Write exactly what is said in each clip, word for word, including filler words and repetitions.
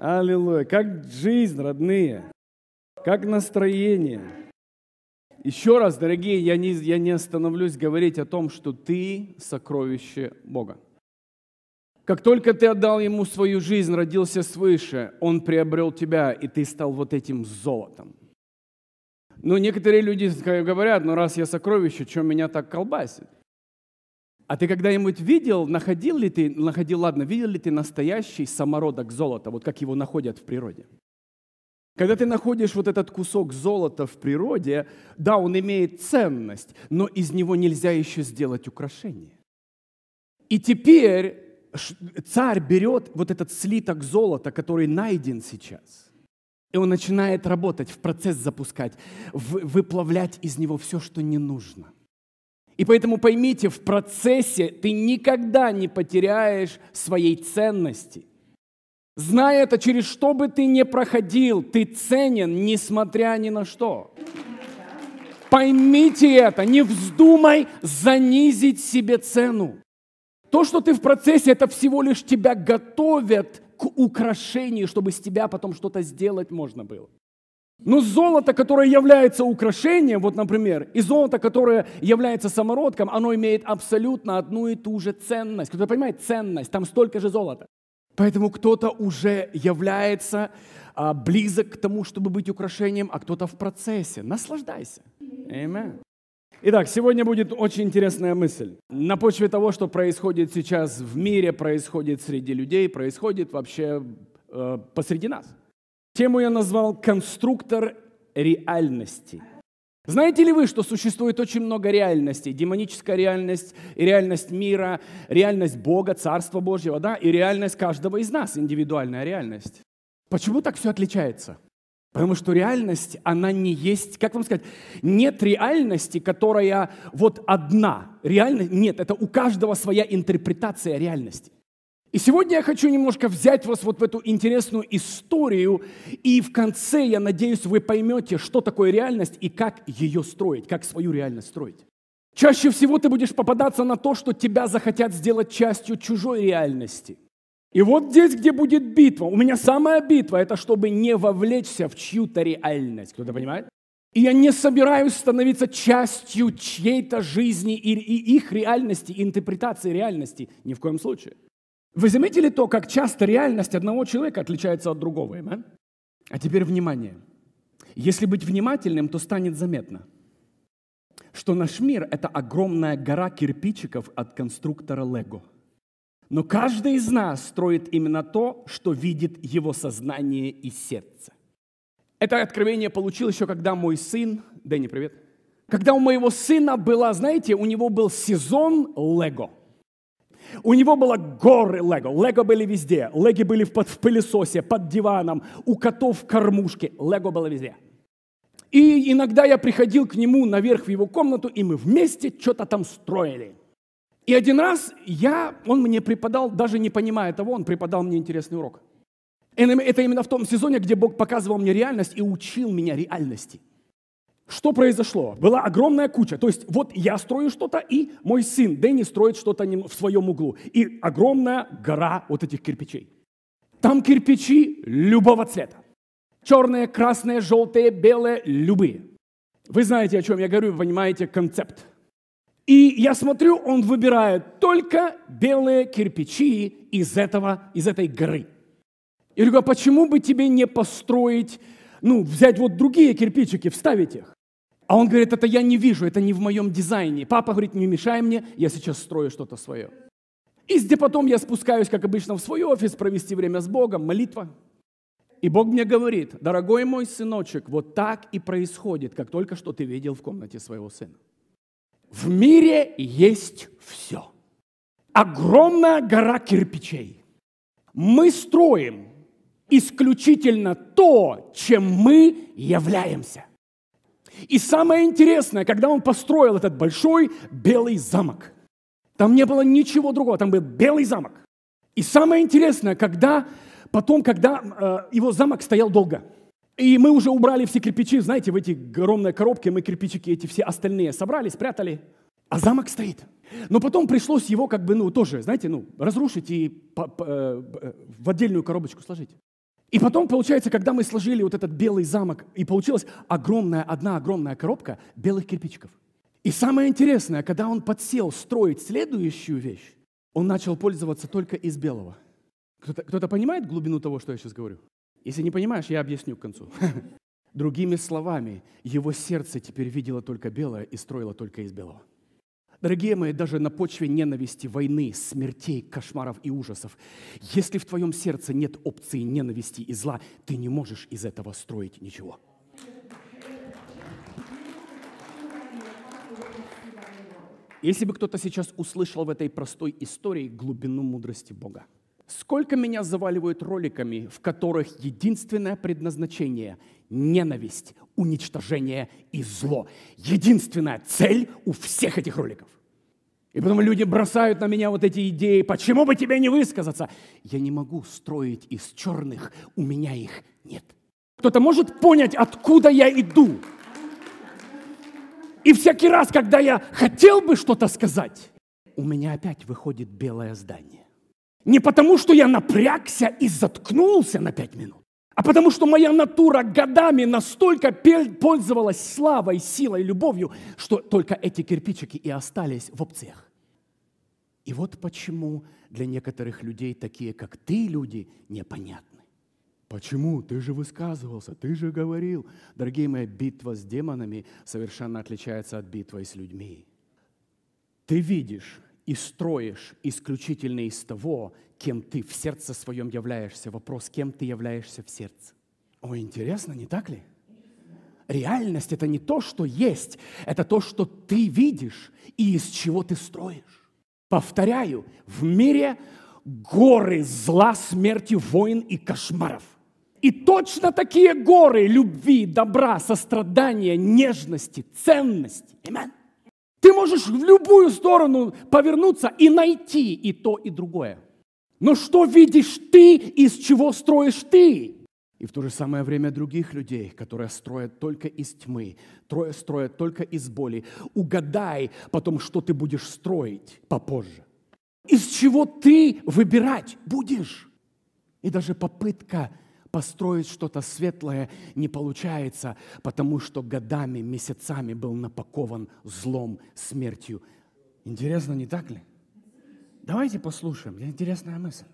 Аллилуйя. Как жизнь, родные. Как настроение. Еще раз, дорогие, я не, я не остановлюсь говорить о том, что ты сокровище Бога. Как только ты отдал Ему свою жизнь, родился свыше, Он приобрел тебя, и ты стал вот этим золотом. Но некоторые люди говорят, ну раз я сокровище, что меня так колбасит? А ты когда-нибудь видел, находил ли ты, находил, ладно, видел ли ты настоящий самородок золота, вот как его находят в природе? Когда ты находишь вот этот кусок золота в природе, да, он имеет ценность, но из него нельзя еще сделать украшение. И теперь царь берет вот этот слиток золота, который найден сейчас, и он начинает работать, в процесс запускать, выплавлять из него все, что не нужно. И поэтому поймите, в процессе ты никогда не потеряешь своей ценности. Зная это, через что бы ты ни проходил, ты ценен, несмотря ни на что. Поймите это, не вздумай занизить себе цену. То, что ты в процессе, это всего лишь тебя готовят к украшению, чтобы с тебя потом что-то сделать можно было. Но золото, которое является украшением, вот, например, и золото, которое является самородком, оно имеет абсолютно одну и ту же ценность. Кто-то понимает ценность, там столько же золота. Поэтому кто-то уже является а, близок к тому, чтобы быть украшением, а кто-то в процессе. Наслаждайся. Аминь. Итак, сегодня будет очень интересная мысль. На почве того, что происходит сейчас в мире, происходит среди людей, происходит вообще э, посреди нас. Тему я назвал «Конструктор реальности». Знаете ли вы, что существует очень много реальностей? Демоническая реальность, и реальность мира, реальность Бога, Царства Божьего, да, и реальность каждого из нас, индивидуальная реальность. Почему так все отличается? Потому что реальность, она не есть, как вам сказать, нет реальности, которая вот одна. Реальность, нет, это у каждого своя интерпретация реальности. И сегодня я хочу немножко взять вас вот в эту интересную историю, и в конце, я надеюсь, вы поймете, что такое реальность и как ее строить, как свою реальность строить. Чаще всего ты будешь попадаться на то, что тебя захотят сделать частью чужой реальности. И вот здесь, где будет битва, у меня самая битва, это чтобы не вовлечься в чью-то реальность. Кто-то понимает? И я не собираюсь становиться частью чьей-то жизни и, и их реальности, интерпретации реальности. Ни в коем случае. Вы заметили то, как часто реальность одного человека отличается от другого? Amen? А теперь внимание. Если быть внимательным, то станет заметно, что наш мир – это огромная гора кирпичиков от конструктора Лего. Но каждый из нас строит именно то, что видит его сознание и сердце. Это откровение получил еще, когда мой сын… Дэнни, привет. Когда у моего сына была, знаете, у него был сезон Лего. У него было горы Лего. Лего были везде. Лего были в, под, в пылесосе, под диваном, у котов в кормушке. Лего было везде. И иногда я приходил к нему наверх в его комнату, и мы вместе что-то там строили. И один раз я, он мне преподал, даже не понимая того, он преподал мне интересный урок. Это именно в том сезоне, где Бог показывал мне реальность и учил меня реальности. Что произошло? Была огромная куча. То есть вот я строю что-то, и мой сын Дэнни строит что-то в своем углу. И огромная гора вот этих кирпичей. Там кирпичи любого цвета. Черные, красные, желтые, белые, любые. Вы знаете, о чем я говорю, вы понимаете концепт. И я смотрю, он выбирает только белые кирпичи из, этого, из этой горы. Я говорю, а почему бы тебе не построить, ну, взять вот другие кирпичики, вставить их? А он говорит, это я не вижу, это не в моем дизайне. Папа говорит, не мешай мне, я сейчас строю что-то свое. И где потом я спускаюсь, как обычно, в свой офис, провести время с Богом, молитва. И Бог мне говорит, дорогой мой сыночек, вот так и происходит, как только что ты видел в комнате своего сына. В мире есть все. Огромная гора кирпичей. Мы строим исключительно то, чем мы являемся. И самое интересное, когда он построил этот большой белый замок, там не было ничего другого, там был белый замок. И самое интересное, когда потом, когда э, его замок стоял долго, и мы уже убрали все кирпичи, знаете, в эти огромные коробки, мы кирпичики эти все остальные собрали, спрятали, а замок стоит. Но потом пришлось его как бы, ну, тоже, знаете, ну, разрушить и по, по, э, в отдельную коробочку сложить. И потом, получается, когда мы сложили вот этот белый замок, и получилась огромная, одна огромная коробка белых кирпичиков. И самое интересное, когда он подсел строить следующую вещь, он начал пользоваться только из белого. Кто-то, кто-то понимает глубину того, что я сейчас говорю? Если не понимаешь, я объясню к концу. Другими словами, его сердце теперь видело только белое и строило только из белого. Дорогие мои, даже на почве ненависти, войны, смертей, кошмаров и ужасов, если в твоем сердце нет опции ненависти и зла, ты не можешь из этого строить ничего. Если бы кто-то сейчас услышал в этой простой истории глубину мудрости Бога. Сколько меня заваливают роликами, в которых единственное предназначение – ненависть, уничтожение и зло. Единственная цель у всех этих роликов. И потом люди бросают на меня вот эти идеи, почему бы тебе не высказаться? Я не могу строить из черных, у меня их нет. Кто-то может понять, откуда я иду? И всякий раз, когда я хотел бы что-то сказать, у меня опять выходит белое здание. Не потому, что я напрягся и заткнулся на пять минут, а потому, что моя натура годами настолько пользовалась славой, силой, любовью, что только эти кирпичики и остались в опциях. И вот почему для некоторых людей, такие как ты, люди, непонятны. Почему? Ты же высказывался, ты же говорил. Дорогие мои, битва с демонами совершенно отличается от битвы с людьми. Ты видишь и строишь исключительно из того, кем ты в сердце своем являешься. Вопрос, кем ты являешься в сердце. Ой, интересно, не так ли? Реальность – это не то, что есть, это то, что ты видишь и из чего ты строишь. Повторяю, в мире горы зла, смерти, войн и кошмаров. И точно такие горы любви, добра, сострадания, нежности, ценности. Аминь. Ты можешь в любую сторону повернуться и найти и то, и другое. Но что видишь ты, из чего строишь ты? И в то же самое время других людей, которые строят только из тьмы, строят только из боли. Угадай потом, что ты будешь строить попозже. Из чего ты выбирать будешь? И даже попытка построить что-то светлое не получается, потому что годами, месяцами был напакован злом, смертью. Интересно, не так ли? Давайте послушаем. Интересная мысль.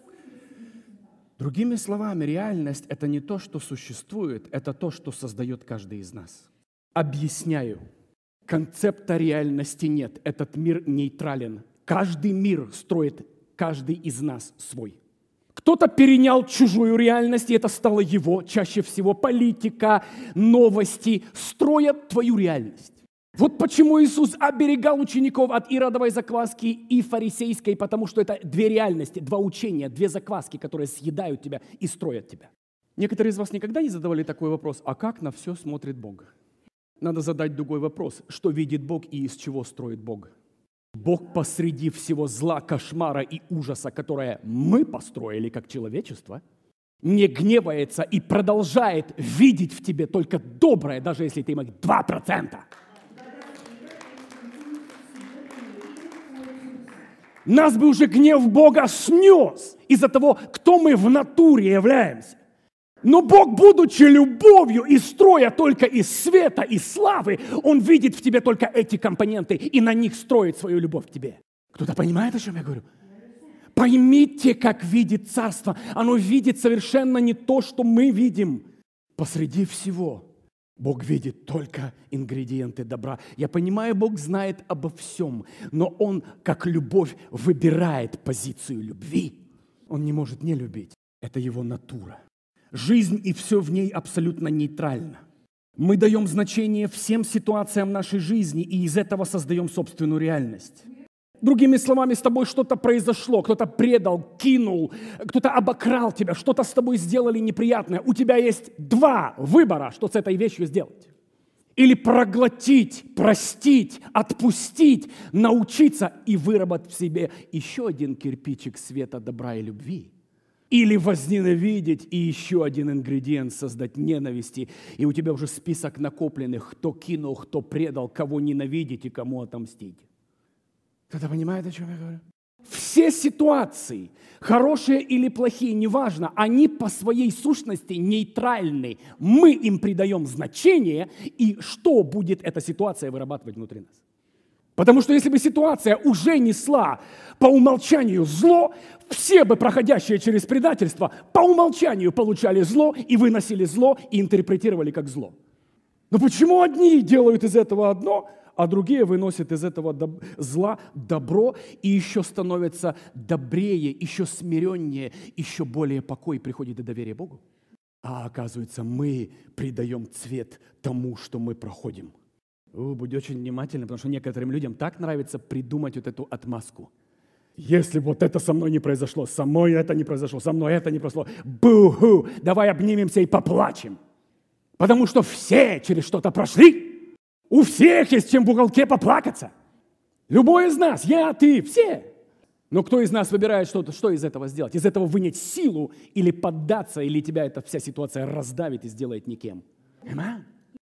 Другими словами, реальность – это не то, что существует, это то, что создает каждый из нас. Объясняю. Концепта реальности нет. Этот мир нейтрален. Каждый мир строит каждый из нас свой. Кто-то перенял чужую реальность, и это стало его, чаще всего политика, новости, строят твою реальность. Вот почему Иисус оберегал учеников от иродовой закваски и фарисейской, потому что это две реальности, два учения, две закваски, которые съедают тебя и строят тебя. Некоторые из вас никогда не задавали такой вопрос, а как на все смотрит Бог? Надо задать другой вопрос, что видит Бог и из чего строит Бог? Бог посреди всего зла, кошмара и ужаса, которое мы построили как человечество, не гневается и продолжает видеть в тебе только доброе, даже если ты имеешь два процента. Нас бы уже гнев Бога снес из-за того, кто мы в натуре являемся. Но Бог, будучи любовью и строя только из света и славы, Он видит в тебе только эти компоненты и на них строит свою любовь к тебе. Кто-то понимает, о чем я говорю? Поймите, как видит царство. Оно видит совершенно не то, что мы видим. Посреди всего Бог видит только ингредиенты добра. Я понимаю, Бог знает обо всем, но Он, как любовь, выбирает позицию любви. Он не может не любить. Это Его натура. Жизнь и все в ней абсолютно нейтрально. Мы даем значение всем ситуациям нашей жизни и из этого создаем собственную реальность. Другими словами, с тобой что-то произошло, кто-то предал, кинул, кто-то обокрал тебя, что-то с тобой сделали неприятное. У тебя есть два выбора, что с этой вещью сделать. Или проглотить, простить, отпустить, научиться и выработать в себе еще один кирпичик света, добра и любви. Или возненавидеть и еще один ингредиент создать ненависти. И у тебя уже список накопленных, кто кинул, кто предал, кого ненавидеть и кому отомстить. Кто-то понимает, о чем я говорю? Все ситуации, хорошие или плохие, неважно, они по своей сущности нейтральны. Мы им придаем значение, и что будет эта ситуация вырабатывать внутри нас? Потому что если бы ситуация уже несла по умолчанию зло, все бы, проходящие через предательство, по умолчанию получали зло и выносили зло и интерпретировали как зло. Но почему одни делают из этого одно, а другие выносят из этого доб- зла добро и еще становятся добрее, еще смиреннее, еще более покой, приходит и доверие Богу? А оказывается, мы придаем цвет тому, что мы проходим. О, будь очень внимательным, потому что некоторым людям так нравится придумать вот эту отмазку. Если вот это со мной не произошло, со мной это не произошло, со мной это не произошло, бу-ху, давай обнимемся и поплачем. Потому что все через что-то прошли. У всех есть чем в уголке поплакаться. Любой из нас, я, ты, все. Но кто из нас выбирает что-то, что из этого сделать? Из этого вынять силу или поддаться, или тебя эта вся ситуация раздавит и сделает никем? Amen?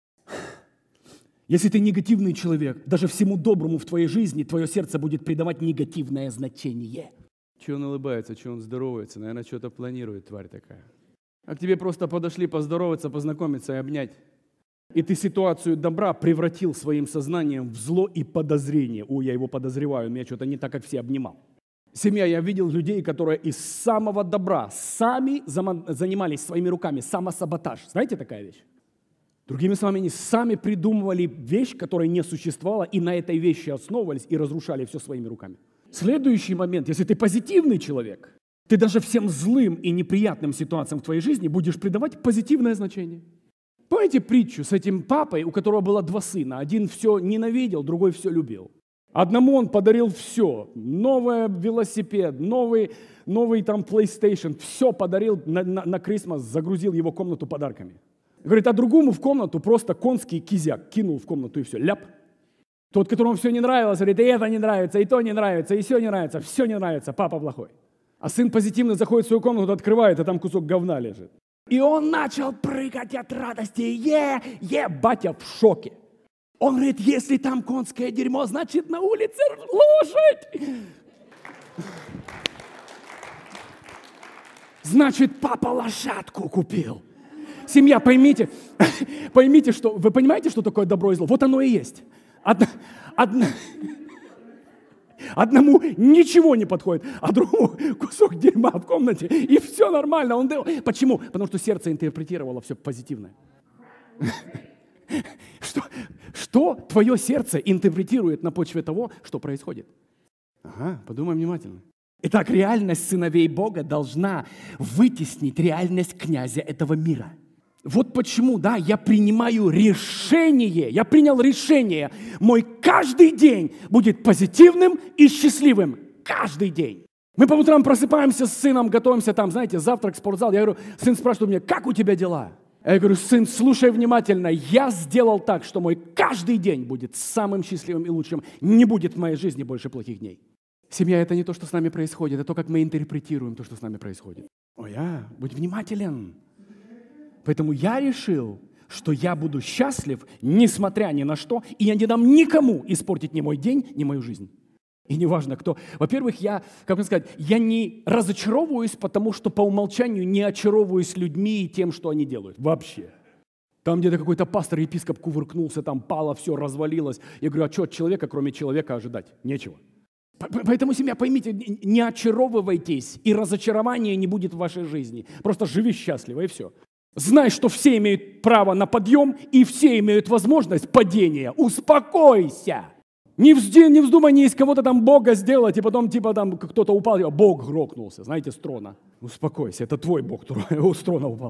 Если ты негативный человек, даже всему доброму в твоей жизни твое сердце будет придавать негативное значение. Чего он улыбается, чего он здоровается? Наверное, что-то планирует, тварь такая. А к тебе просто подошли поздороваться, познакомиться и обнять. И ты ситуацию добра превратил своим сознанием в зло и подозрение. О, я его подозреваю, меня что-то не так, как все обнимал. Семья, я видел людей, которые из самого добра сами занимались своими руками, самосаботаж. Знаете такая вещь? Другими словами, они сами придумывали вещь, которая не существовала, и на этой вещи основывались и разрушали все своими руками. Следующий момент, если ты позитивный человек, ты даже всем злым и неприятным ситуациям в твоей жизни будешь придавать позитивное значение. Помните притчу с этим папой, у которого было два сына? Один все ненавидел, другой все любил. Одному он подарил все. Новый велосипед, новый, новый там PlayStation. Все подарил на, на, на Крисмас, загрузил его комнату подарками. Говорит, а другому в комнату просто конский кизяк кинул в комнату и все, ляп. Тот, которому все не нравилось, говорит, и это не нравится, и то не нравится, и все не нравится, все не нравится, папа плохой. А сын позитивно заходит в свою комнату, открывает, а там кусок говна лежит. И он начал прыгать от радости, е, е, батя в шоке. Он говорит, если там конское дерьмо, значит на улице лошадь. Значит, папа лошадку купил. Семья, поймите, поймите, что вы понимаете, что такое добро и зло? Вот оно и есть. Одна, одна, одному ничего не подходит, а другому кусок дерьма в комнате, и все нормально. Он, почему? Потому что сердце интерпретировало все позитивное. Что, что твое сердце интерпретирует на почве того, что происходит? Ага, подумай внимательно. Итак, реальность сыновей Бога должна вытеснить реальность князя этого мира. Вот почему, да, я принимаю решение, я принял решение, мой каждый день будет позитивным и счастливым. Каждый день. Мы по утрам просыпаемся с сыном, готовимся там, знаете, завтрак, спортзал. Я говорю, сын спрашивает меня, как у тебя дела? Я говорю, сын, слушай внимательно, я сделал так, что мой каждый день будет самым счастливым и лучшим. Не будет в моей жизни больше плохих дней. Семья – это не то, что с нами происходит, это то, как мы интерпретируем то, что с нами происходит. О, я, будь внимателен. Поэтому я решил, что я буду счастлив, несмотря ни на что, и я не дам никому испортить ни мой день, ни мою жизнь. И неважно кто. Во-первых, я, как бы сказать, я не разочаровываюсь, потому что по умолчанию не очаровываюсь людьми и тем, что они делают. Вообще. Там где-то какой-то пастор, епископ кувыркнулся, там пало, все развалилось. Я говорю, а что от человека, кроме человека, ожидать? Нечего. Поэтому, семья, поймите, не очаровывайтесь, и разочарования не будет в вашей жизни. Просто живи счастливо, и все. Знай, что все имеют право на подъем, и все имеют возможность падения. Успокойся. Не, взди, не вздумай не из кого-то там Бога сделать, и потом типа там кто-то упал, и Бог грохнулся, знаете, с трона. Успокойся, это твой Бог с трона упал.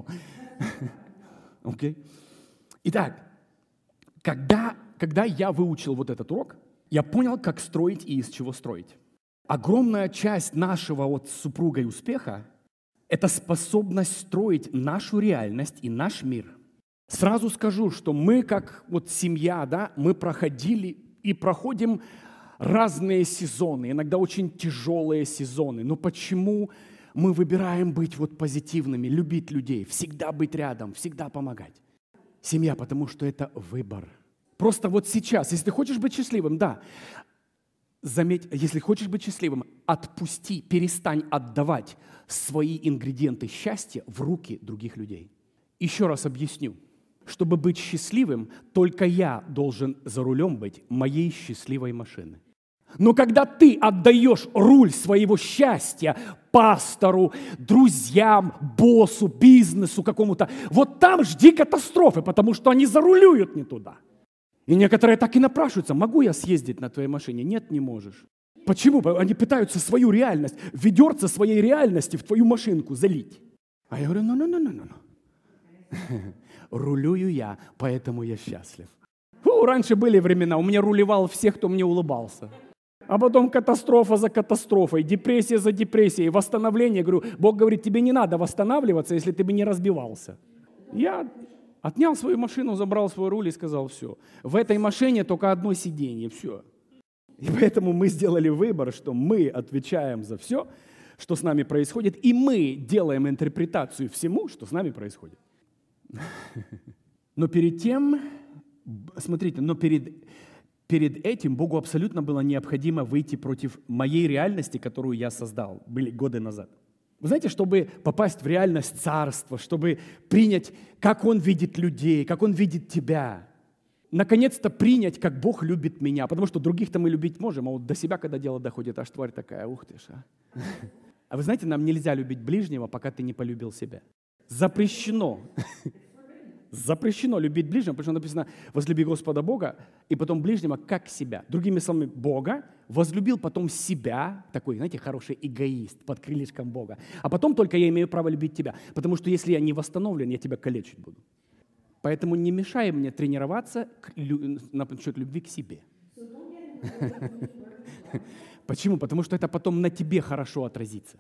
Окей? Okay? Итак, когда, когда я выучил вот этот урок, я понял, как строить и из чего строить. Огромная часть нашего вот с супругой успеха – это способность строить нашу реальность и наш мир. Сразу скажу, что мы, как вот семья, да, мы проходили и проходим разные сезоны, иногда очень тяжелые сезоны. Но почему мы выбираем быть вот позитивными, любить людей, всегда быть рядом, всегда помогать? Семья, потому что это выбор. Просто вот сейчас, если ты хочешь быть счастливым, да, Заметь, если хочешь быть счастливым, отпусти, перестань отдавать свои ингредиенты счастья в руки других людей. Еще раз объясню. Чтобы быть счастливым, только я должен за рулем быть моей счастливой машины. Но когда ты отдаешь руль своего счастья пастору, друзьям, боссу, бизнесу какому-то, вот там жди катастрофы, потому что они зарулюют не туда. И некоторые так и напрашиваются: могу я съездить на твоей машине? Нет, не можешь. Почему? Они пытаются свою реальность, ведерца своей реальности в твою машинку залить. А я говорю: ну-ну-ну-ну-ну. Рулюю я, поэтому я счастлив. Фу, раньше были времена, у меня рулевал всех, кто мне улыбался. А потом катастрофа за катастрофой, депрессия за депрессией, восстановление. Говорю, Бог говорит, тебе не надо восстанавливаться, если ты бы не разбивался. Я отнял свою машину, забрал свой руль и сказал: все, в этой машине только одно сиденье, все. И поэтому мы сделали выбор, что мы отвечаем за все, что с нами происходит, и мы делаем интерпретацию всему, что с нами происходит. Но перед тем, смотрите, но перед, перед этим Богу абсолютно было необходимо выйти против моей реальности, которую я создал, были годы назад. Вы знаете, чтобы попасть в реальность царства, чтобы принять, как Он видит людей, как Он видит тебя, наконец-то принять, как Бог любит меня, потому что других-то мы любить можем, а вот до себя, когда дело доходит, аж тварь такая, ух ты ж, а. А вы знаете, нам нельзя любить ближнего, пока ты не полюбил себя. Запрещено. Запрещено любить ближнего, потому что написано: возлюби Господа Бога, и потом ближнего как себя. Другими словами, Бога возлюбил, потом себя, такой, знаете, хороший эгоист под крылышком Бога. А потом только я имею право любить тебя, потому что если я не восстановлен, я тебя калечить буду. Поэтому не мешай мне тренироваться насчет любви к себе. Почему? Потому что это потом на тебе хорошо отразится.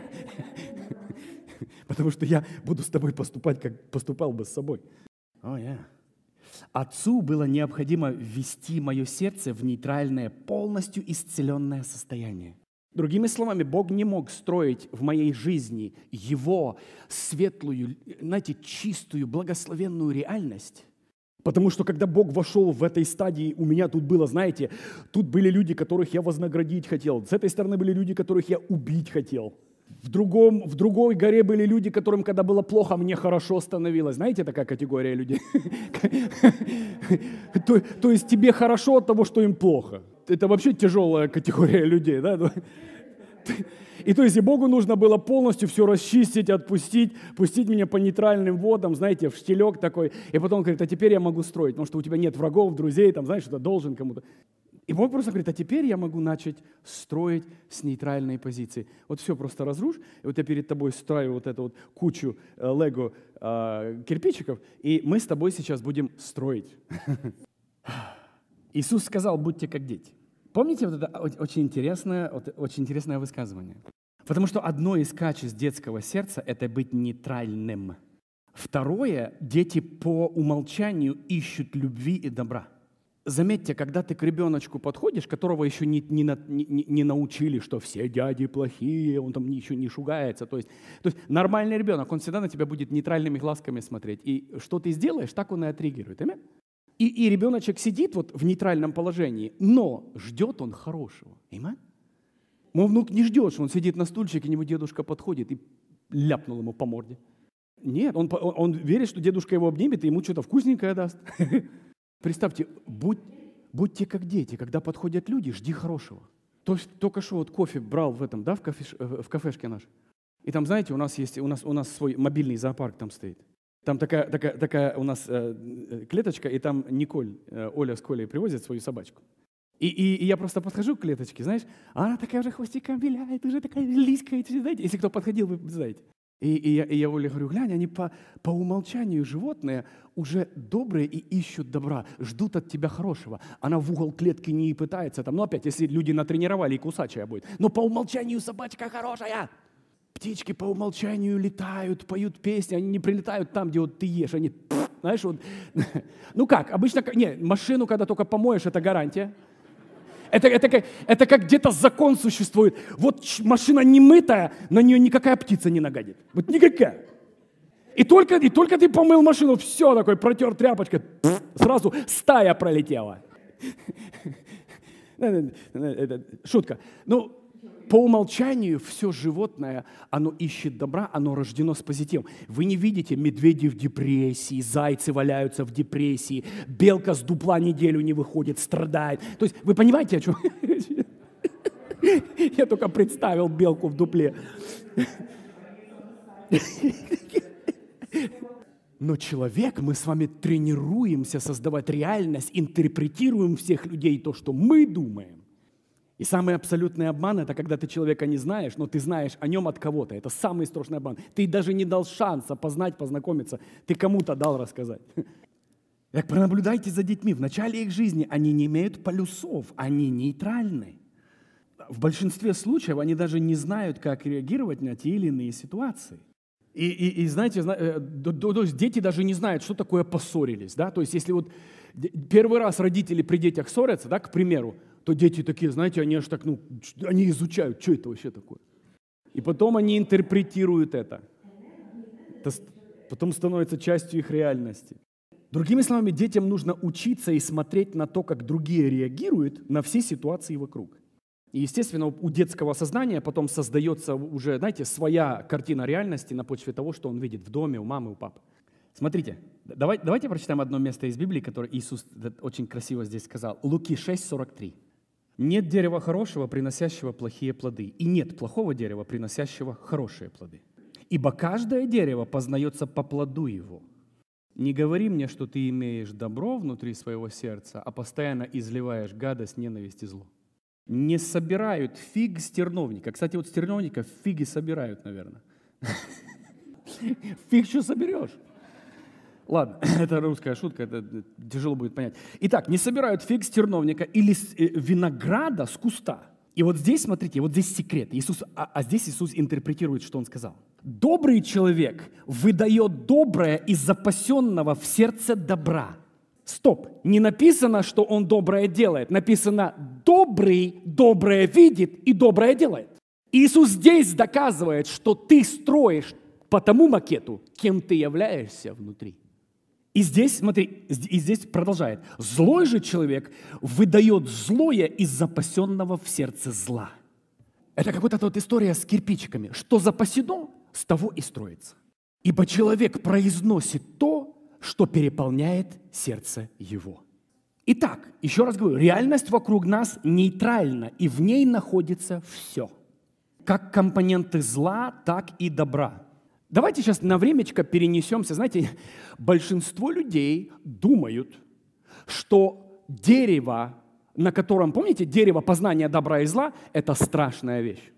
Потому что я буду с тобой поступать, как поступал бы с собой. Oh, yeah. Отцу было необходимо ввести мое сердце в нейтральное, полностью исцеленное состояние. Другими словами, Бог не мог строить в моей жизни Его светлую, знаете, чистую, благословенную реальность. Потому что когда Бог вошел в этой стадии, у меня тут было, знаете, тут были люди, которых я вознаградить хотел. С этой стороны были люди, которых я убить хотел. В, другом, в другой горе были люди, которым, когда было плохо, мне хорошо становилось. Знаете, такая категория людей? то, то есть тебе хорошо от того, что им плохо. Это вообще тяжелая категория людей. Да? И то есть и Богу нужно было полностью все расчистить, отпустить, пустить меня по нейтральным водам, знаете, в штилек такой. И потом говорит: а теперь я могу строить, потому что у тебя нет врагов, друзей, там, знаешь, что-то должен кому-то. И Бог просто говорит: а теперь я могу начать строить с нейтральной позиции. Вот все просто разрушь, и вот я перед тобой строю вот эту вот кучу э, лего э, кирпичиков, и мы с тобой сейчас будем строить. Иисус сказал: будьте как дети. Помните вот это очень интересное, очень интересное высказывание? Потому что одно из качеств детского сердца – это быть нейтральным. Второе – дети по умолчанию ищут любви и добра. Заметьте, когда ты к ребеночку подходишь, которого еще не, не, не, не научили, что все дяди плохие, он там еще не шугается. То есть, то есть нормальный ребенок, он всегда на тебя будет нейтральными глазками смотреть. И что ты сделаешь, так он и отреагирует. Аминь? И, и ребеночек сидит вот в нейтральном положении, но ждет он хорошего. Аминь? Мой внук не ждет, что он сидит на стульчике, к нему дедушка подходит и ляпнул ему по морде. Нет, он, он, он верит, что дедушка его обнимет и ему что-то вкусненькое даст. Представьте, будь, будьте как дети, когда подходят люди, жди хорошего. То есть только что вот кофе брал в этом, да, в, кафеш, в кафешке наш. И там, знаете, у нас есть, у нас, у нас свой мобильный зоопарк там стоит. Там такая, такая, такая у нас э, клеточка, и там Николь, э, Оля с Колей привозят свою собачку. И, и, и я просто подхожу к клеточке, знаешь, а она такая уже хвостиком виляет, уже такая лискает, знаете, если кто подходил, вы знаете. И, и, я, и я Оле говорю: глянь, они по, по умолчанию животные уже добрые и ищут добра, ждут от тебя хорошего. Она в угол клетки не пытается, там, ну опять, если люди натренировали, и кусачая будет. Но по умолчанию собачка хорошая. Птички по умолчанию летают, поют песни, они не прилетают там, где вот ты ешь, они, знаешь, вот. Ну как, обычно, не, машину, когда только помоешь, это гарантия. Это, это, как, это как где-то закон существует. Вот машина не мытая, на нее никакая птица не нагадит. Вот никакая. И только, и только ты помыл машину, все такое, протер тряпочкой, сразу стая пролетела. Шутка. Ну, по умолчанию все животное, оно ищет добра, оно рождено с позитивом. Вы не видите медведи в депрессии, зайцы валяются в депрессии, белка с дупла неделю не выходит, страдает. То есть вы понимаете, о чем? Я только представил белку в дупле. Но человек, мы с вами тренируемся создавать реальность, интерпретируем всех людей то, что мы думаем. И самый абсолютный обман – это когда ты человека не знаешь, но ты знаешь о нем от кого-то. Это самый страшный обман. Ты даже не дал шанса познать, познакомиться. Ты кому-то дал рассказать. Так пронаблюдайте за детьми. В начале их жизни они не имеют полюсов, они нейтральны. В большинстве случаев они даже не знают, как реагировать на те или иные ситуации. И, и, и знаете, то есть дети даже не знают, что такое поссорились. Да? То есть если вот первый раз родители при детях ссорятся, да, к примеру, то дети такие, знаете, они аж так, ну, они изучают, что это вообще такое. И потом они интерпретируют это. Это потом становится частью их реальности. Другими словами, детям нужно учиться и смотреть на то, как другие реагируют на все ситуации вокруг. И, естественно, у детского сознания потом создается уже, знаете, своя картина реальности на почве того, что он видит в доме, у мамы, у папы. Смотрите, давай, давайте прочитаем одно место из Библии, которое Иисус очень красиво здесь сказал. Луки шесть сорок три. «Нет дерева хорошего, приносящего плохие плоды, и нет плохого дерева, приносящего хорошие плоды. Ибо каждое дерево познается по плоду его. Не говори мне, что ты имеешь добро внутри своего сердца, а постоянно изливаешь гадость, ненависть и зло. Не собирают фиг с терновника». Кстати, вот с терновника фиги собирают, наверное. Фиг что соберешь? Ладно, это русская шутка, это тяжело будет понять. Итак, не собирают фиг с терновника или с, э, винограда с куста. И вот здесь, смотрите, вот здесь секрет. Иисус, а, а здесь Иисус интерпретирует, что Он сказал. Добрый человек выдает доброе из запасенного в сердце добра. Стоп, не написано, что он доброе делает. Написано, добрый доброе видит и доброе делает. Иисус здесь доказывает, что ты строишь по тому макету, кем ты являешься внутри. И здесь, смотри, и здесь продолжает. Злой же человек выдает злое из запасенного в сердце зла. Это как будто вот история с кирпичиками. Что запасено, с того и строится. Ибо человек произносит то, что переполняет сердце его. Итак, еще раз говорю, реальность вокруг нас нейтральна, и в ней находится все. Как компоненты зла, так и добра. Давайте сейчас на времечко перенесемся. Знаете, большинство людей думают, что дерево, на котором, помните, дерево познания добра и зла, это страшная вещь.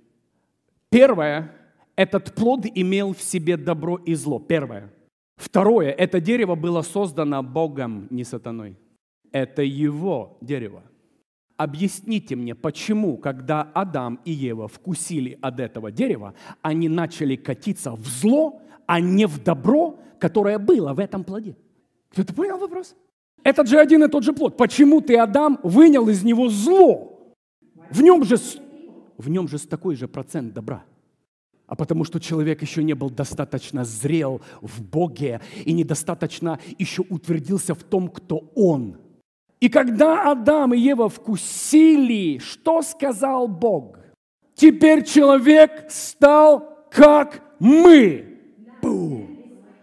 Первое, этот плод имел в себе добро и зло. Первое. Второе, это дерево было создано Богом, не сатаной. Это его дерево. Объясните мне, почему, когда Адам и Ева вкусили от этого дерева, они начали катиться в зло, а не в добро, которое было в этом плоде? Кто-то понял вопрос? Это же один и тот же плод. Почему ты, Адам, вынял из него зло? В нем же, в нем же такой же процент добра. А потому что человек еще не был достаточно зрел в Боге и недостаточно еще утвердился в том, кто Он. И когда Адам и Ева вкусили, что сказал Бог? Теперь человек стал как мы. Бум!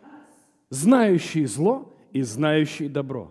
Знающий зло и знающий добро.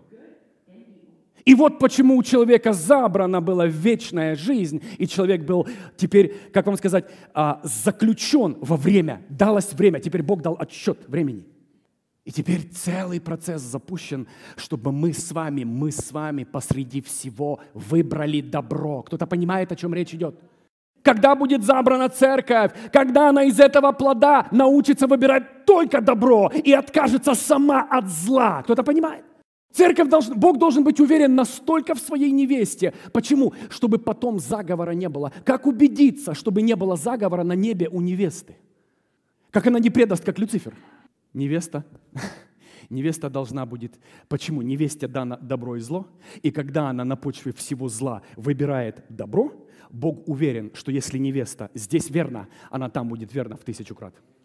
И вот почему у человека забрана была вечная жизнь, и человек был теперь, как вам сказать, заключен во время, далось время, теперь Бог дал отсчет времени. И теперь целый процесс запущен, чтобы мы с вами, мы с вами посреди всего выбрали добро. Кто-то понимает, о чем речь идет? Когда будет забрана церковь, когда она из этого плода научится выбирать только добро и откажется сама от зла. Кто-то понимает? Церковь должен, Бог должен быть уверен настолько в своей невесте. Почему? Чтобы потом заговора не было. Как убедиться, чтобы не было заговора на небе у невесты? Как она не предаст, как Люцифер? Невеста. Невеста должна будет... Почему? Невесте дано добро и зло. И когда она на почве всего зла выбирает добро, Бог уверен, что если невеста здесь верна, она там будет верна в тысячу крат.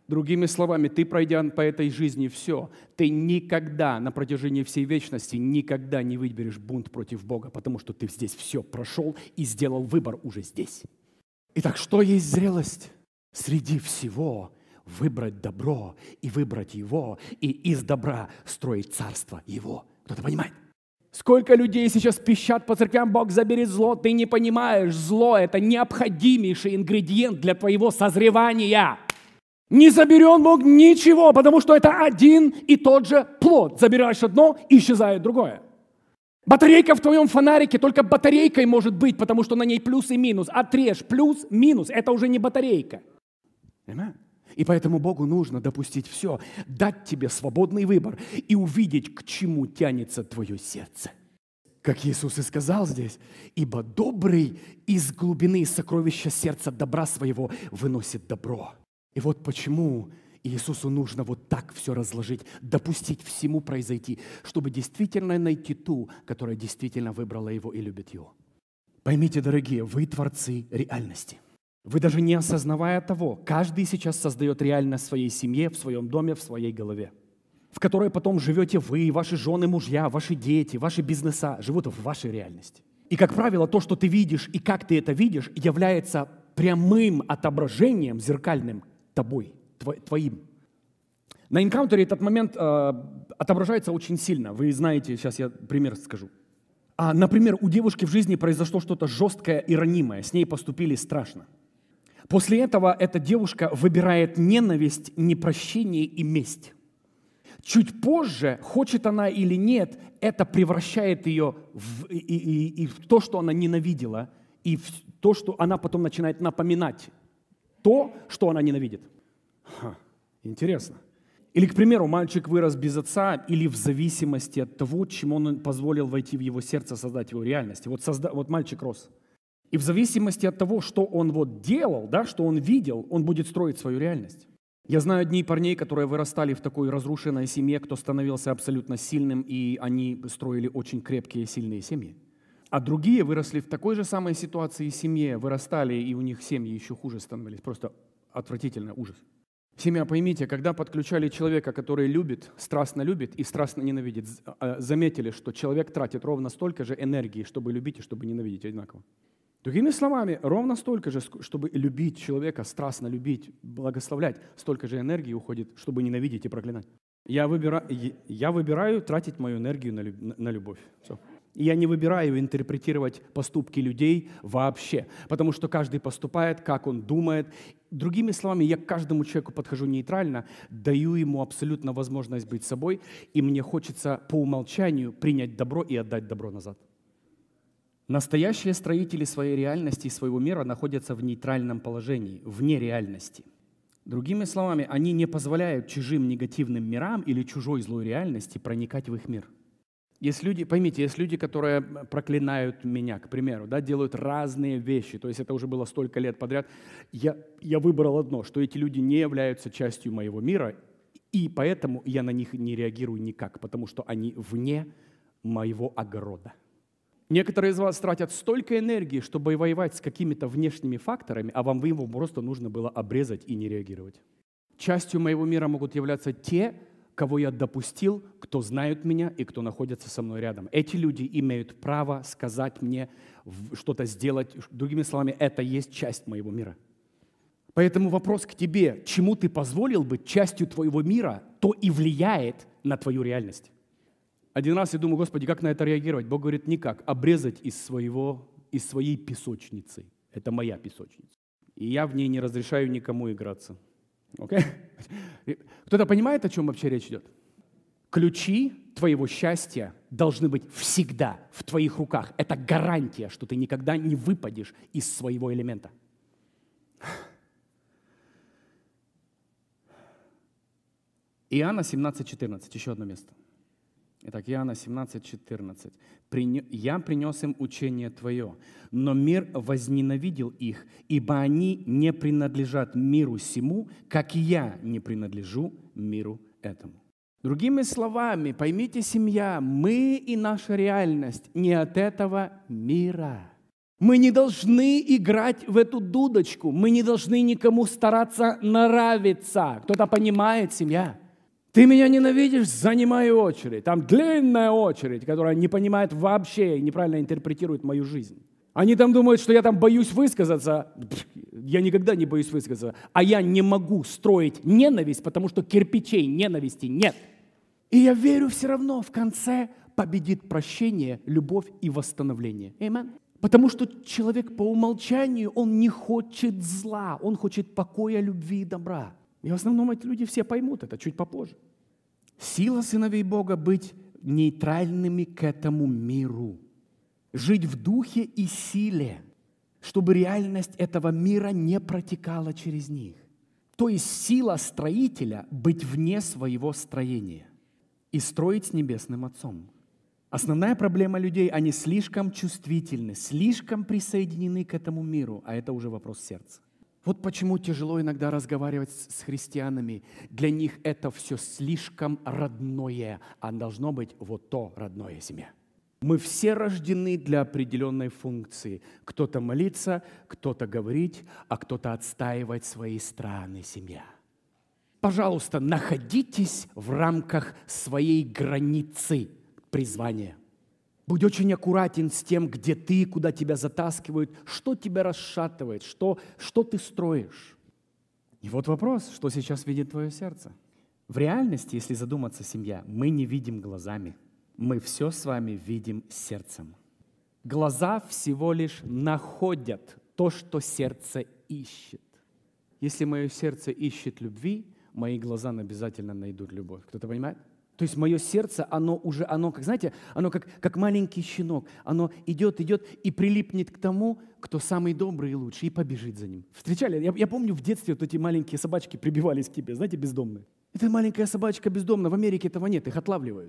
Другими словами, ты, пройдя по этой жизни все, ты никогда на протяжении всей вечности никогда не выберешь бунт против Бога, потому что ты здесь все прошел и сделал выбор уже здесь. Итак, что есть зрелость? Среди всего выбрать добро и выбрать его, и из добра строить царство его. Кто-то понимает? Сколько людей сейчас пищат по церквям: Бог, забери зло. Ты не понимаешь, зло – это необходимейший ингредиент для твоего созревания. Не заберет Бог ничего, потому что это один и тот же плод. Забираешь одно, исчезает другое. Батарейка в твоем фонарике только батарейкой может быть, потому что на ней плюс и минус. Отрежь плюс, минус – это уже не батарейка. Понимаете? И поэтому Богу нужно допустить все, дать тебе свободный выбор и увидеть, к чему тянется твое сердце. Как Иисус и сказал здесь: «Ибо добрый из глубины сокровища сердца добра своего выносит добро». И вот почему Иисусу нужно вот так все разложить, допустить всему произойти, чтобы действительно найти ту, которая действительно выбрала его и любит его. Поймите, дорогие, вы творцы реальности. Вы даже не осознавая того, каждый сейчас создает реальность в своей семье, в своем доме, в своей голове, в которой потом живете вы, ваши жены, мужья, ваши дети, ваши бизнеса живут в вашей реальности. И, как правило, то, что ты видишь и как ты это видишь, является прямым отображением зеркальным тобой, твоим. На энкаунтере этот момент э, отображается очень сильно. Вы знаете, сейчас я пример скажу. А, например, у девушки в жизни произошло что-то жесткое и ранимое. С ней поступили страшно. После этого эта девушка выбирает ненависть, непрощение и месть. Чуть позже, хочет она или нет, это превращает ее в, и, и, и в то, что она ненавидела, и в то, что она потом начинает напоминать. То, что она ненавидит. Ха, интересно. Или, к примеру, мальчик вырос без отца или в зависимости от того, чему он позволил войти в его сердце, создать его реальность. Вот, созда... вот мальчик рос. И в зависимости от того, что он вот делал, да, что он видел, он будет строить свою реальность. Я знаю одни парней, которые вырастали в такой разрушенной семье, кто становился абсолютно сильным, и они строили очень крепкие, сильные семьи. А другие выросли в такой же самой ситуации семье, вырастали, и у них семьи еще хуже становились. Просто отвратительный ужас. Семья, поймите, когда подключали человека, который любит, страстно любит и страстно ненавидит, заметили, что человек тратит ровно столько же энергии, чтобы любить и чтобы ненавидеть одинаково. Другими словами, ровно столько же, чтобы любить человека, страстно любить, благословлять, столько же энергии уходит, чтобы ненавидеть и проклинать. Я выбираю, я выбираю тратить мою энергию на любовь. Все. И я не выбираю интерпретировать поступки людей вообще, потому что каждый поступает, как он думает. Другими словами, я к каждому человеку подхожу нейтрально, даю ему абсолютно возможность быть собой, и мне хочется по умолчанию принять добро и отдать добро назад. Настоящие строители своей реальности и своего мира находятся в нейтральном положении, вне реальности. Другими словами, они не позволяют чужим негативным мирам или чужой злой реальности проникать в их мир. Есть люди, поймите, есть люди, которые проклинают меня, к примеру, да, делают разные вещи, то есть это уже было столько лет подряд. Я, я выбрал одно, что эти люди не являются частью моего мира, и поэтому я на них не реагирую никак, потому что они вне моего огорода. Некоторые из вас тратят столько энергии, чтобы воевать с какими-то внешними факторами, а вам его просто нужно было обрезать и не реагировать. Частью моего мира могут являться те, кого я допустил, кто знает меня и кто находится со мной рядом. Эти люди имеют право сказать мне, что-то сделать. Другими словами, это есть часть моего мира. Поэтому вопрос к тебе: чему ты позволил быть частью твоего мира, то и влияет на твою реальность. Один раз я думаю: Господи, как на это реагировать? Бог говорит: никак, обрезать из, своего, из своей песочницы. Это моя песочница. И я в ней не разрешаю никому играться. Okay? Кто-то понимает, о чем вообще речь идет? Ключи твоего счастья должны быть всегда в твоих руках. Это гарантия, что ты никогда не выпадешь из своего элемента. Иоанна семнадцать четырнадцать, еще одно место. Итак, Иоанна семнадцать четырнадцать. «Я принес им учение Твое, но мир возненавидел их, ибо они не принадлежат миру сему, как и я не принадлежу миру этому». Другими словами, поймите, семья, мы и наша реальность не от этого мира. Мы не должны играть в эту дудочку. Мы не должны никому стараться нравиться. Кто-то понимает, семья? Ты меня ненавидишь, занимай очередь. Там длинная очередь, которая не понимает вообще и неправильно интерпретирует мою жизнь. Они там думают, что я там боюсь высказаться. Я никогда не боюсь высказаться. А я не могу строить ненависть, потому что кирпичей ненависти нет. И я верю все равно, в конце победит прощение, любовь и восстановление. Аминь. Потому что человек по умолчанию, он не хочет зла, он хочет покоя, любви и добра. И в основном эти люди все поймут это чуть попозже. Сила сыновей Бога быть нейтральными к этому миру. Жить в духе и силе, чтобы реальность этого мира не протекала через них. То есть сила строителя быть вне своего строения и строить с Небесным Отцом. Основная проблема людей, они слишком чувствительны, слишком присоединены к этому миру, а это уже вопрос сердца. Вот почему тяжело иногда разговаривать с христианами. Для них это все слишком родное, а должно быть вот то родное семья. Мы все рождены для определенной функции. Кто-то молиться, кто-то говорить, а кто-то отстаивать свои страны, семья. Пожалуйста, находитесь в рамках своей границы призвания. Будь очень аккуратен с тем, где ты, куда тебя затаскивают, что тебя расшатывает, что, что ты строишь. И вот вопрос, что сейчас видит твое сердце. В реальности, если задуматься, семья, мы не видим глазами. Мы все с вами видим сердцем. Глаза всего лишь находят то, что сердце ищет. Если мое сердце ищет любви, мои глаза обязательно найдут любовь. Кто-то понимает? То есть мое сердце, оно уже, оно, как знаете, оно как, как маленький щенок. Оно идет, идет и прилипнет к тому, кто самый добрый и лучший, и побежит за ним. Встречали? Я, я помню в детстве вот эти маленькие собачки прибивались к тебе, знаете, бездомные. Это маленькая собачка бездомная, в Америке этого нет, их отлавливают.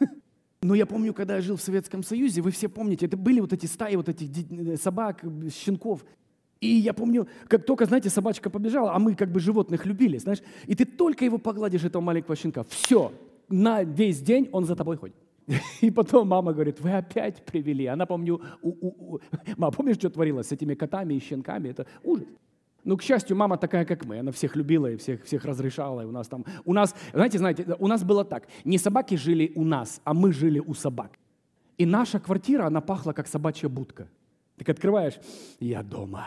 Но я помню, когда я жил в Советском Союзе, вы все помните, это были вот эти стаи вот этих собак, щенков. И я помню, как только, знаете, собачка побежала, а мы как бы животных любили, знаешь, и ты только его погладишь, этого маленького щенка, все, на весь день он за тобой ходит. И потом мама говорит, вы опять привели. Она, помню, у, у, у... мама, помнишь, что творилось с этими котами и щенками? Это ужас. Ну, к счастью, мама такая, как мы. Она всех любила и всех, всех разрешала. И у нас там, у нас, знаете, знаете, у нас было так. Не собаки жили у нас, а мы жили у собак. И наша квартира, она пахла, как собачья будка. Так открываешь, я дома.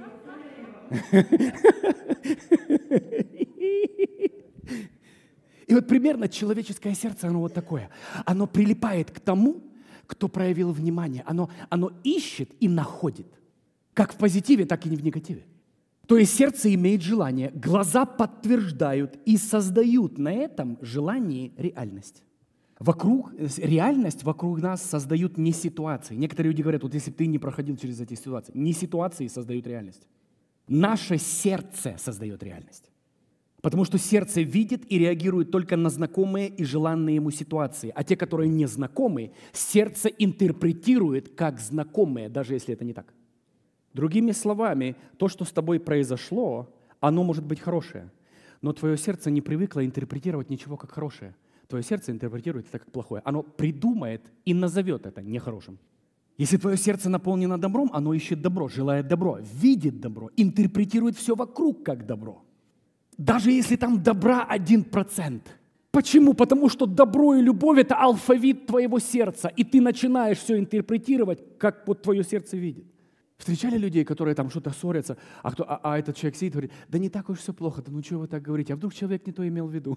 И вот примерно человеческое сердце, оно вот такое. Оно прилипает к тому, кто проявил внимание. Оно, оно ищет и находит. Как в позитиве, так и в негативе. То есть сердце имеет желание, глаза подтверждают и создают на этом желании реальность. Вокруг, реальность вокруг нас создают не ситуации. Некоторые люди говорят, вот если ты не проходил через эти ситуации, не ситуации создают реальность. Наше сердце создает реальность. Потому что сердце видит и реагирует только на знакомые и желанные ему ситуации. А те, которые не знакомы, сердце интерпретирует как знакомые, даже если это не так. Другими словами, то, что с тобой произошло, оно может быть хорошее. Но твое сердце не привыкло интерпретировать ничего как хорошее. Твое сердце интерпретирует это как плохое. Оно придумает и назовет это нехорошим. Если твое сердце наполнено добром, оно ищет добро, желает добро, видит добро, интерпретирует все вокруг как добро. Даже если там добра один процент. Почему? Потому что добро и любовь – это алфавит твоего сердца, и ты начинаешь все интерпретировать, как вот твое сердце видит. Встречали людей, которые там что-то ссорятся, а, кто, а, а этот человек сидит и говорит, да не так уж все плохо, да ну чего вы так говорите, а вдруг человек не то имел в виду?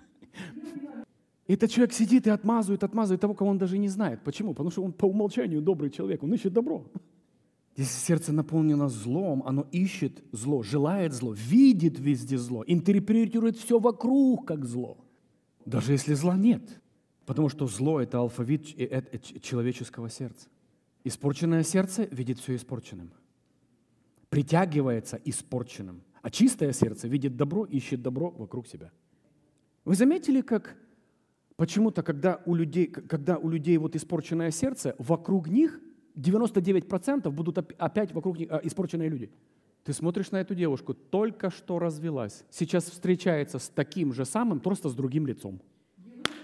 Этот человек сидит и отмазывает, отмазывает того, кого он даже не знает. Почему? Потому что он по умолчанию добрый человек, он ищет добро. Если сердце наполнено злом, оно ищет зло, желает зло, видит везде зло, интерпретирует все вокруг как зло. Даже если зла нет. Потому что зло – это алфавит человеческого сердца. Испорченное сердце видит все испорченным. Притягивается испорченным. А чистое сердце видит добро, ищет добро вокруг себя. Вы заметили, как почему-то, когда у людей, когда у людей вот испорченное сердце, вокруг них девяносто девять процентов будут опять вокруг них испорченные люди. Ты смотришь на эту девушку, только что развелась, сейчас встречается с таким же самым, просто с другим лицом.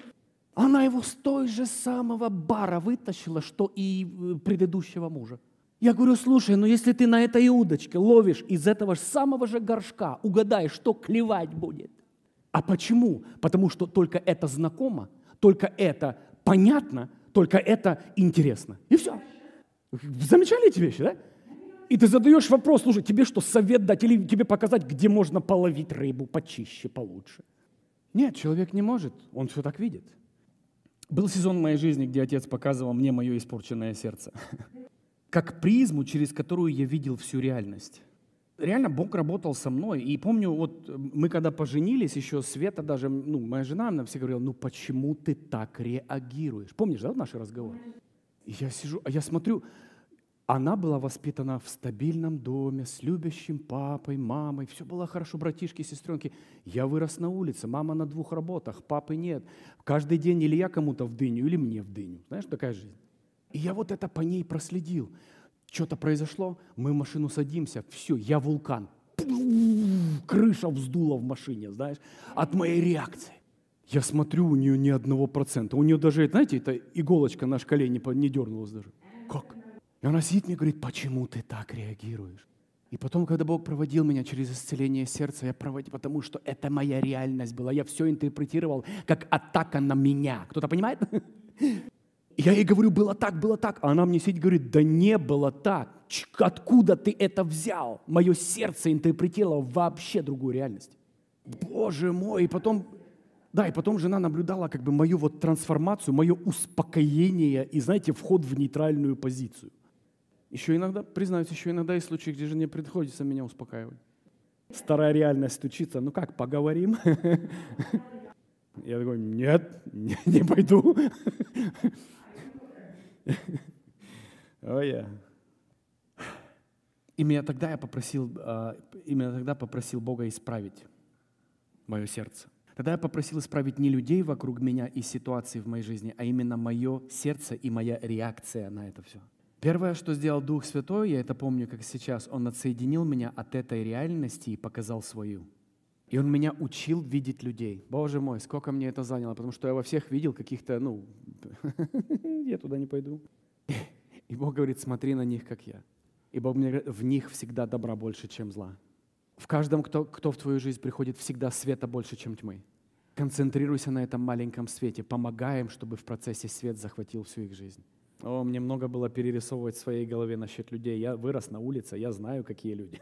Она его с той же самого бара вытащила, что и предыдущего мужа. Я говорю, слушай, ну если ты на этой удочке ловишь из этого же самого же горшка, угадай, что клевать будет. А почему? Потому что только это знакомо, только это понятно, только это интересно. И все. Замечали эти вещи, да? И ты задаешь вопрос, слушай, тебе что, совет дать или тебе показать, где можно половить рыбу почище, получше? Нет, человек не может, он все так видит. Был сезон в моей жизни, где отец показывал мне мое испорченное сердце. Как призму, через которую я видел всю реальность. Реально Бог работал со мной. И помню, вот мы когда поженились, еще Света даже, ну, моя жена, она все говорила, ну почему ты так реагируешь? Помнишь, да, наши разговоры? И я сижу, а я смотрю, она была воспитана в стабильном доме, с любящим папой, мамой. Все было хорошо, братишки, сестренки. Я вырос на улице, мама на двух работах, папы нет. Каждый день или я кому-то в дыню, или мне в дыню. Знаешь, такая жизнь. И я вот это по ней проследил. Что-то произошло, мы в машину садимся, все, я вулкан. Крыша вздула в машине, знаешь, от моей реакции. Я смотрю, у нее ни одного процента. У нее даже, знаете, эта иголочка на шкале не, не дернулась даже. Как? И она сидит мне и говорит, почему ты так реагируешь? И потом, когда Бог проводил меня через исцеление сердца, я проводил, потому что это моя реальность была. Я все интерпретировал как атака на меня. Кто-то понимает? Я ей говорю, было так, было так. А она мне сидит и говорит, да не было так. Откуда ты это взял? Мое сердце интерпретировало вообще другую реальность. Боже мой. И потом, да, и потом жена наблюдала как бы мою вот трансформацию, мое успокоение и, знаете, вход в нейтральную позицию. Еще иногда, признаюсь, еще иногда есть случаи, где жене приходится меня успокаивать. Старая реальность стучится. Ну как, поговорим? Я такой, нет, не пойду. Oh, yeah. Именно тогда я попросил, именно тогда попросил Бога исправить мое сердце. Тогда я попросил исправить не людей вокруг меня и ситуации в моей жизни, а именно мое сердце и моя реакция на это все. Первое, что сделал Дух Святой, я это помню, как сейчас, Он отсоединил меня от этой реальности и показал свою. И Он меня учил видеть людей. Боже мой, сколько мне это заняло, потому что я во всех видел каких-то, ну, я туда не пойду. И Бог говорит, смотри на них, как я. И Бог мне говорит, в них всегда добра больше, чем зла. В каждом, кто, кто в твою жизнь приходит, всегда света больше, чем тьмы. Концентрируйся на этом маленьком свете, помогай им, чтобы в процессе свет захватил всю их жизнь. О, мне много было перерисовывать в своей голове насчет людей. Я вырос на улице, я знаю, какие люди.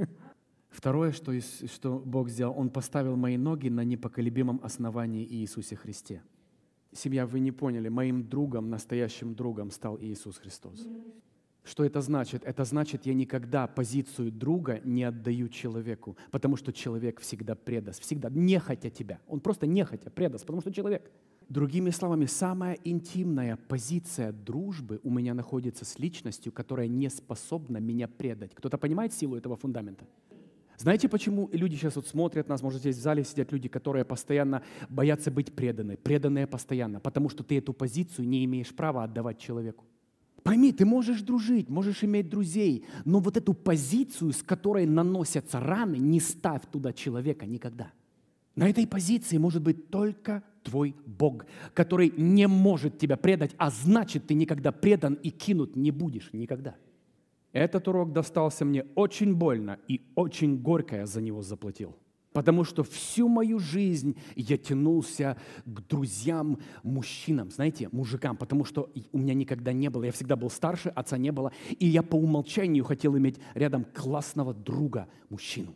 Второе, что, что Бог сделал, Он поставил мои ноги на непоколебимом основании Иисусе Христе. Семья, вы не поняли, моим другом, настоящим другом стал Иисус Христос. Что это значит? Это значит, я никогда позицию друга не отдаю человеку, потому что человек всегда предаст, всегда нехотя тебя. Он просто нехотя предаст, потому что человек. Другими словами, самая интимная позиция дружбы у меня находится с личностью, которая не способна меня предать. Кто-то понимает силу этого фундамента? Знаете, почему люди сейчас вот смотрят нас, может, здесь в зале сидят люди, которые постоянно боятся быть преданы, преданные постоянно, потому что ты эту позицию не имеешь права отдавать человеку. Пойми, ты можешь дружить, можешь иметь друзей, но вот эту позицию, с которой наносятся раны, не ставь туда человека никогда. На этой позиции может быть только твой Бог, который не может тебя предать, а значит, ты никогда предан и кинут не будешь никогда. Этот урок достался мне очень больно и очень горько я за него заплатил. Потому что всю мою жизнь я тянулся к друзьям, мужчинам, знаете, мужикам, потому что у меня никогда не было, я всегда был старше, отца не было, и я по умолчанию хотел иметь рядом классного друга, мужчину.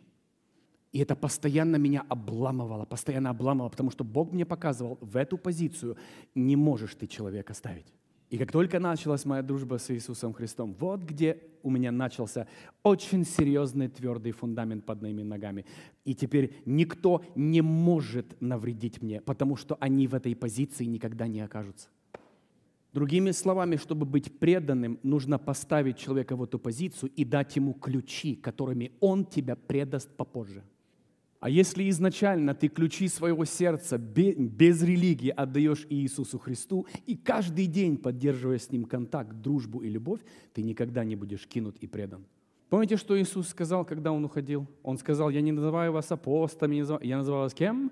И это постоянно меня обламывало, постоянно обламывало, потому что Бог мне показывал, в эту позицию не можешь ты человека ставить. И как только началась моя дружба с Иисусом Христом, вот где у меня начался очень серьезный твердый фундамент под моими ногами. И теперь никто не может навредить мне, потому что они в этой позиции никогда не окажутся. Другими словами, чтобы быть преданным, нужно поставить человека в эту позицию и дать ему ключи, которыми он тебя предаст попозже. А если изначально ты ключи своего сердца без религии отдаешь Иисусу Христу и каждый день, поддерживая с Ним контакт, дружбу и любовь, ты никогда не будешь кинут и предан. Помните, что Иисус сказал, когда Он уходил? Он сказал, я не называю вас апостолами, я называю вас кем?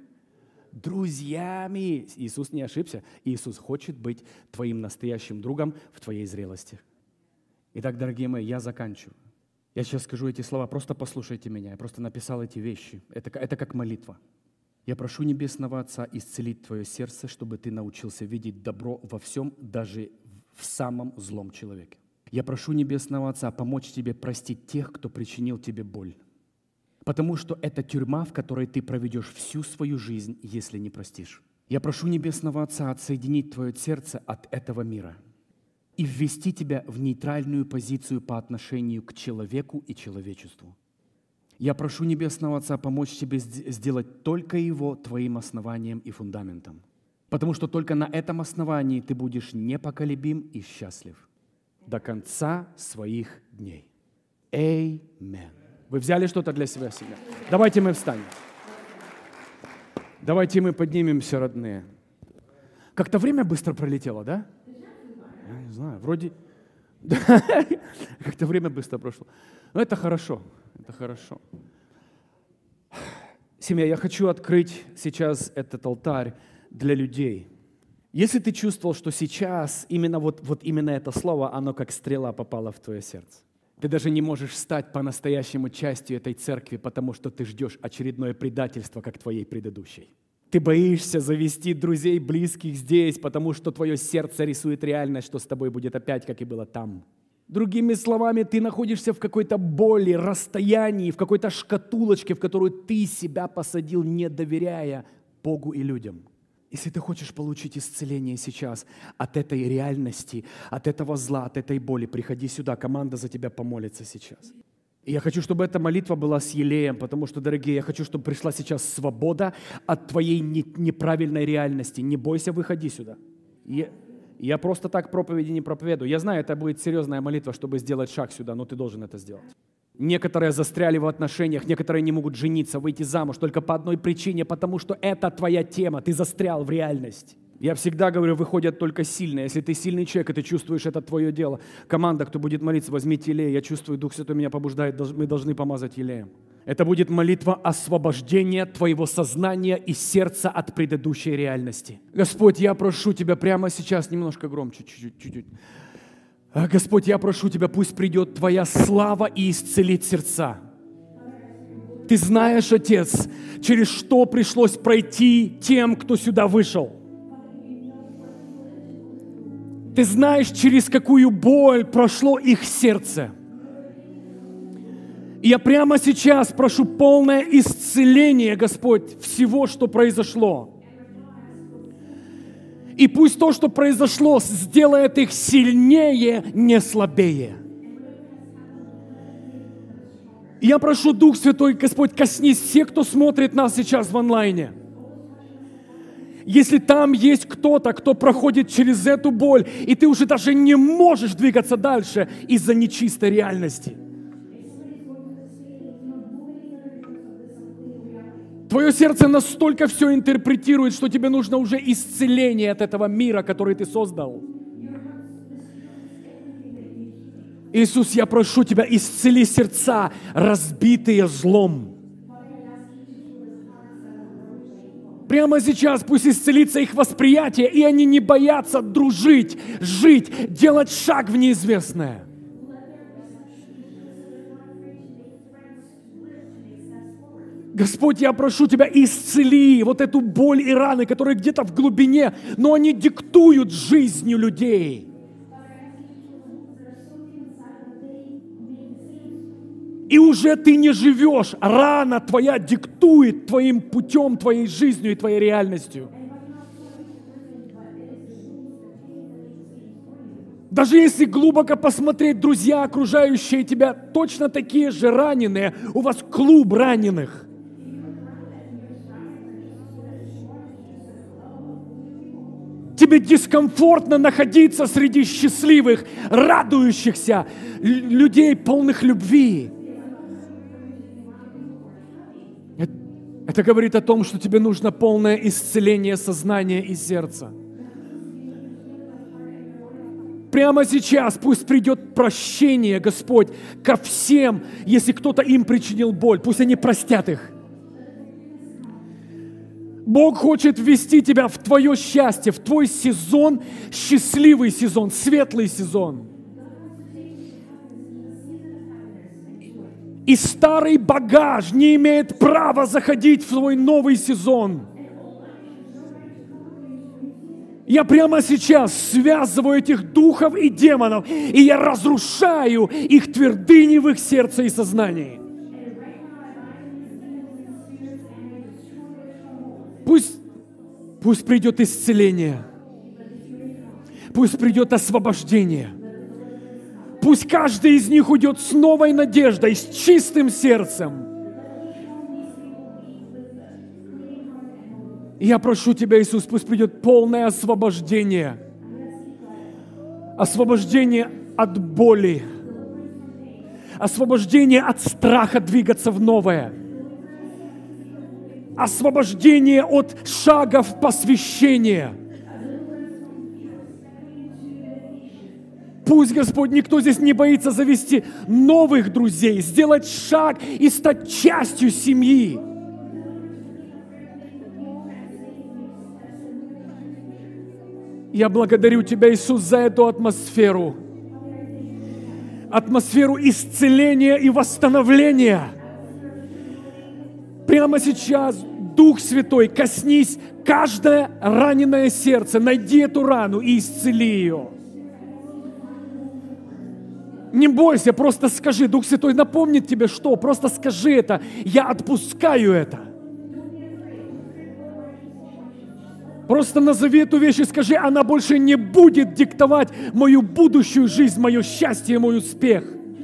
Друзьями. Иисус не ошибся. Иисус хочет быть твоим настоящим другом в твоей зрелости. Итак, дорогие мои, я заканчиваю. Я сейчас скажу эти слова, просто послушайте меня. Я просто написал эти вещи. Это, это как молитва. Я прошу Небесного Отца исцелить твое сердце, чтобы ты научился видеть добро во всем, даже в самом злом человеке. Я прошу Небесного Отца помочь тебе простить тех, кто причинил тебе боль. Потому что это тюрьма, в которой ты проведешь всю свою жизнь, если не простишь. Я прошу Небесного Отца отсоединить твое сердце от этого мира и ввести тебя в нейтральную позицию по отношению к человеку и человечеству. Я прошу Небесного Отца помочь тебе сделать только Его твоим основанием и фундаментом, потому что только на этом основании ты будешь непоколебим и счастлив до конца своих дней. Аминь. Вы взяли что-то для себя сегодня? Давайте мы встанем. Давайте мы поднимемся, родные. Как-то время быстро пролетело, да? Я не знаю, вроде... Как-то время быстро прошло. Но это хорошо, это хорошо. Семья, я хочу открыть сейчас этот алтарь для людей. Если ты чувствовал, что сейчас именно вот, вот именно это слово, оно как стрела попало в твое сердце. Ты даже не можешь стать по-настоящему частью этой церкви, потому что ты ждешь очередное предательство, как твоей предыдущей. Ты боишься завести друзей, близких здесь, потому что твое сердце рисует реальность, что с тобой будет опять, как и было там. Другими словами, ты находишься в какой-то боли, расстоянии, в какой-то шкатулочке, в которую ты себя посадил, не доверяя Богу и людям. Если ты хочешь получить исцеление сейчас от этой реальности, от этого зла, от этой боли, приходи сюда, команда за тебя помолится сейчас. И я хочу, чтобы эта молитва была с елеем, потому что, дорогие, я хочу, чтобы пришла сейчас свобода от твоей неправильной реальности. Не бойся, выходи сюда. Я, я просто так проповеди не проповедую. Я знаю, это будет серьезная молитва, чтобы сделать шаг сюда, но ты должен это сделать. Некоторые застряли в отношениях, некоторые не могут жениться, выйти замуж только по одной причине, потому что это твоя тема, ты застрял в реальность. Я всегда говорю, выходят только сильные. Если ты сильный человек, и ты чувствуешь, это твое дело. Команда, кто будет молиться, возьмите елей. Я чувствую, Дух Святой меня побуждает, мы должны помазать елеем. Это будет молитва освобождения твоего сознания и сердца от предыдущей реальности. Господь, я прошу Тебя прямо сейчас, немножко громче, чуть-чуть, чуть-чуть. Господь, я прошу Тебя, пусть придет Твоя слава и исцелит сердца. Ты знаешь, Отец, через что пришлось пройти тем, кто сюда вышел. Ты знаешь, через какую боль прошло их сердце. И я прямо сейчас прошу полное исцеление, Господь, всего, что произошло. И пусть то, что произошло, сделает их сильнее, не слабее. И я прошу, Дух Святой, Господь, коснись всех, кто смотрит нас сейчас в онлайне. Если там есть кто-то, кто проходит через эту боль, и ты уже даже не можешь двигаться дальше из-за нечистой реальности. Твое сердце настолько все интерпретирует, что тебе нужно уже исцеление от этого мира, который ты создал. Иисус, я прошу Тебя, исцели сердца, разбитые злом. Прямо сейчас пусть исцелится их восприятие, и они не боятся дружить, жить, делать шаг в неизвестное. Господь, я прошу Тебя, исцели вот эту боль и раны, которые где-то в глубине, но они диктуют жизнью людей. И уже ты не живешь, рана твоя диктует твоим путем, твоей жизнью и твоей реальностью. Даже если глубоко посмотреть, друзья, окружающие тебя, точно такие же раненые, у вас клуб раненых. Тебе дискомфортно находиться среди счастливых, радующихся людей, полных любви. Это говорит о том, что тебе нужно полное исцеление сознания и сердца. Прямо сейчас пусть придет прощение, Господь, ко всем, если кто-то им причинил боль. Пусть они простят их. Бог хочет ввести тебя в твое счастье, в твой сезон, счастливый сезон, светлый сезон. И старый багаж не имеет права заходить в свой новый сезон. Я прямо сейчас связываю этих духов и демонов, и я разрушаю их твердыни в их сердце и сознании. Пусть, пусть придет исцеление, пусть придет освобождение. Пусть каждый из них уйдет с новой надеждой, с чистым сердцем. Я прошу Тебя, Иисус, пусть придет полное освобождение. Освобождение от боли. Освобождение от страха двигаться в новое. Освобождение от шагов посвящения. Пусть, Господь, никто здесь не боится завести новых друзей, сделать шаг и стать частью семьи. Я благодарю Тебя, Иисус, за эту атмосферу. Атмосферу исцеления и восстановления. Прямо сейчас, Дух Святой, коснись каждое раненое сердце, найди эту рану и исцели ее. Не бойся, просто скажи. Дух Святой напомнит тебе что? Просто скажи это. Я отпускаю это. Просто назови эту вещь и скажи, она больше не будет диктовать мою будущую жизнь, мое счастье, мой успех.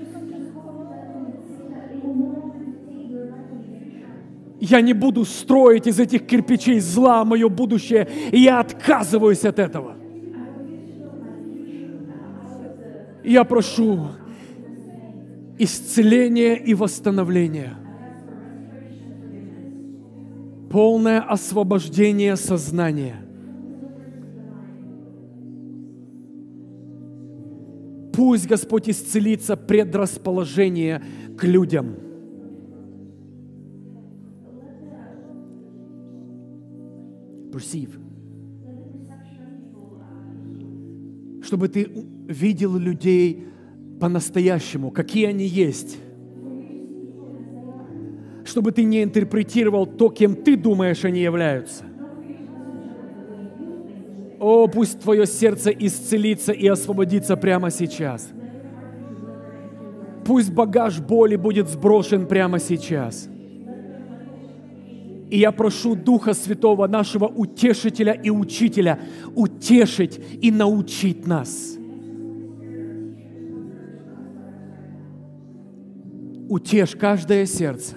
Я не буду строить из этих кирпичей зла мое будущее, и я отказываюсь от этого. Я прошу исцеления и восстановления. Полное освобождение сознания. Пусть, Господь, исцелится предрасположение к людям. Perceive. Чтобы ты видел людей по-настоящему, какие они есть. Чтобы ты не интерпретировал то, кем ты думаешь, они являются. О, пусть твое сердце исцелится и освободится прямо сейчас. Пусть багаж боли будет сброшен прямо сейчас. И я прошу Духа Святого, нашего утешителя и учителя, утешить и научить нас. Утешь каждое сердце.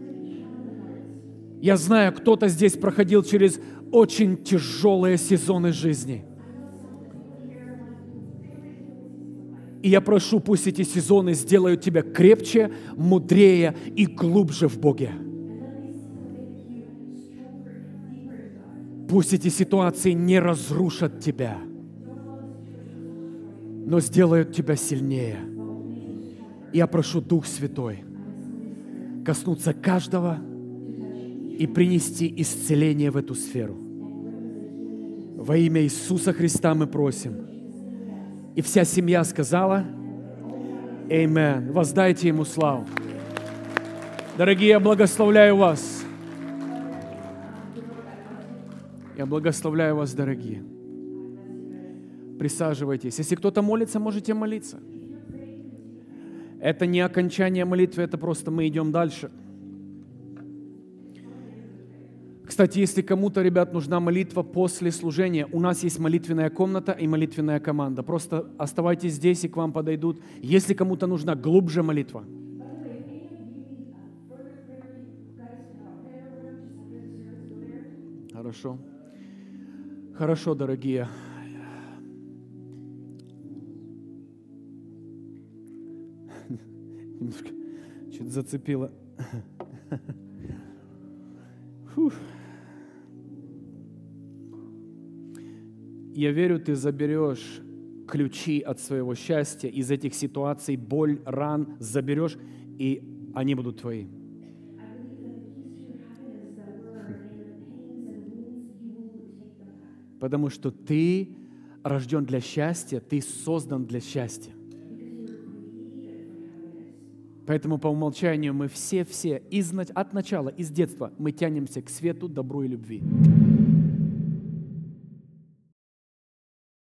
Я знаю, кто-то здесь проходил через очень тяжелые сезоны жизни. И я прошу, пусть эти сезоны сделают тебя крепче, мудрее и глубже в Боге. Пусть эти ситуации не разрушат тебя, но сделают тебя сильнее. Я прошу, Дух Святой, коснуться каждого и принести исцеление в эту сферу. Во имя Иисуса Христа мы просим. И вся семья сказала: Аминь. Воздайте Ему славу. Дорогие, я благословляю вас. Я благословляю вас, дорогие. Присаживайтесь. Если кто-то молится, можете молиться. Это не окончание молитвы, это просто мы идем дальше. Кстати, если кому-то, ребят, нужна молитва после служения, у нас есть молитвенная комната и молитвенная команда. Просто оставайтесь здесь, и к вам подойдут. Если кому-то нужна глубже молитва. Хорошо. Хорошо, дорогие. Немножко что-то зацепило. Фух. Я верю, ты заберешь ключи от своего счастья из этих ситуаций, боль, ран заберешь, и они будут твои. Потому что ты рожден для счастья, ты создан для счастья. Поэтому по умолчанию мы все-все из, от начала, из детства мы тянемся к свету, добру и любви.